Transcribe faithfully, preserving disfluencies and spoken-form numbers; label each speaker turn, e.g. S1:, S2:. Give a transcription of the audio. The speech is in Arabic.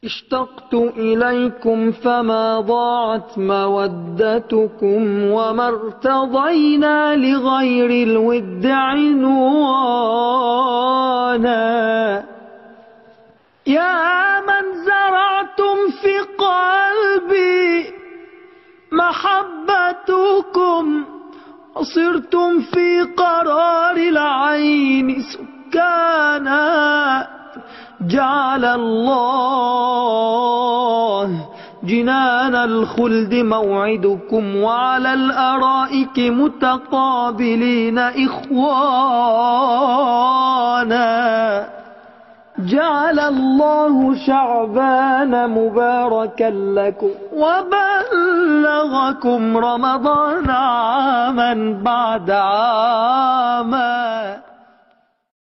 S1: اشتقت إليكم فما ضاعت مودتكم وما ارتضينا لغير الود عنوانا. يا من زرعتم في قلبي محبتكم وصرتم في قرار العين سكانا. جعل الله جنان الخلد موعدكم وعلى الأرائك متقابلين إخوانا. جعل الله شعبان مباركا لكم وبلغكم رمضان عاما بعد عاما.